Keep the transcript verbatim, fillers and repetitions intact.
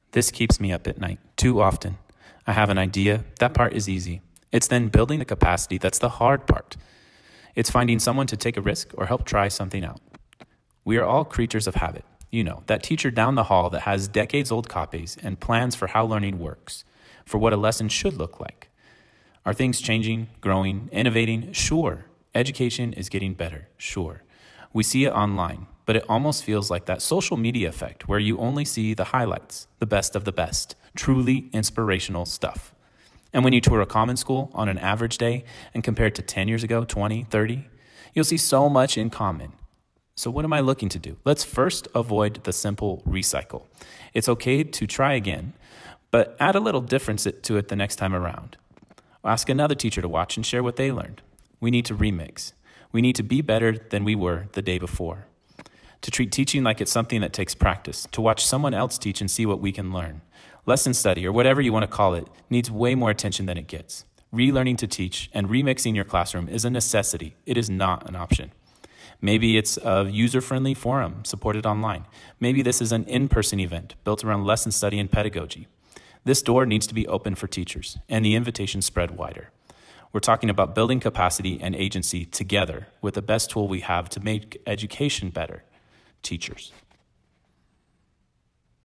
This keeps me up at night too often. I have an idea. That part is easy. It's then building the capacity that's the hard part. It's finding someone to take a risk or help try something out. We are all creatures of habit. You know, that teacher down the hall that has decades-old copies and plans for how learning works, for what a lesson should look like. Are things changing, growing, innovating? Sure. Education is getting better. Sure. We see it online, but it almost feels like that social media effect where you only see the highlights, the best of the best, truly inspirational stuff. And when you tour a common school on an average day and compare it to ten years ago, twenty, thirty, you'll see so much in common. So what am I looking to do? Let's first avoid the simple recycle. It's okay to try again, but add a little difference to it the next time around. Ask another teacher to watch and share what they learned. We need to remix. We need to be better than we were the day before. To treat teaching like it's something that takes practice, to watch someone else teach and see what we can learn. Lesson study, or whatever you want to call it, needs way more attention than it gets. Relearning to teach and remixing your classroom is a necessity. It is not an option. Maybe it's a user-friendly forum supported online. Maybe this is an in-person event built around lesson study and pedagogy. This door needs to be open for teachers, and the invitation spread wider. We're talking about building capacity and agency together with the best tool we have to make education better: teachers.